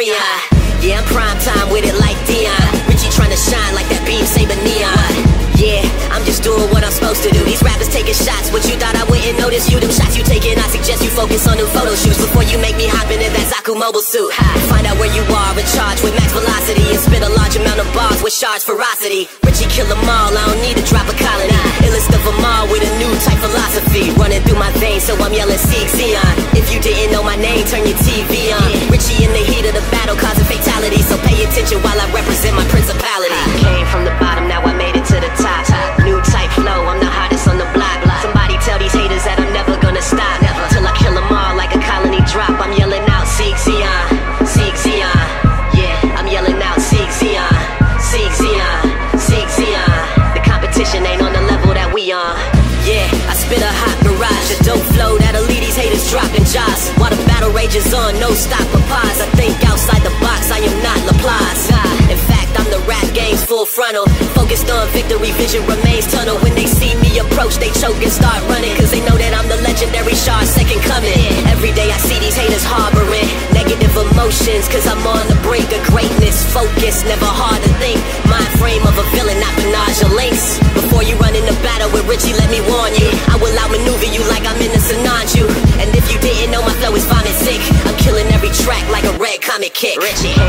Zeon. Yeah, I'm prime time with it like Dion. Richie trying to shine like that beam saber neon. Yeah, I'm just doing what I'm supposed to do. These rappers taking shots, what you thought I wouldn't notice you. Them shots you taking, I suggest you focus on new photo shoots before you make me hop into that Zaku mobile suit. Find out where you are in charge with max velocity and spit a large amount of bars with shards ferocity. Richie kill them all, I don't need to drop a colony. Illest of them all with a new type philosophy running through my veins, so I'm yelling Seig, Zeon. If you didn't know my name, turn your TV on. Richie in the heat of the battle causing fatality, so pay attention while I represent my principality. Came from the bottom, now I made it to the top. New type flow, I'm the hottest on the block. Somebody tell these haters that I'm never gonna stop till I kill them all like a colony drop. I'm yelling out Seig, Zeon, Seig, Zeon. Yeah, I'm yelling out Seig, Zeon, Seig, Zeon, Seig, Zeon. The competition ain't on the level that we on. Yeah, I spit a hot barrage, a dope flow that'll leave these haters dropping jaws. While the battle rages on, no stop or pause. I think outside the box, I am not Laplace. In fact, I'm the rap game's full frontal. Focused on victory, vision remains tunnel. When they see me approach, they choke and start running, cause they know that I'm the legendary Shard second coming. Every day I see these haters harboring negative emotions, cause I'm on the brink of greatness. Focus, never hard to think. Mind frame of a villain, not Minaj or Lynx. Before you run into battle with Richie, let me warn you, I will outmaneuver you like I'm in a Sinanju. And if you didn't know, my flow is vomit sick. I'm killing every track like a red comic kick. Richie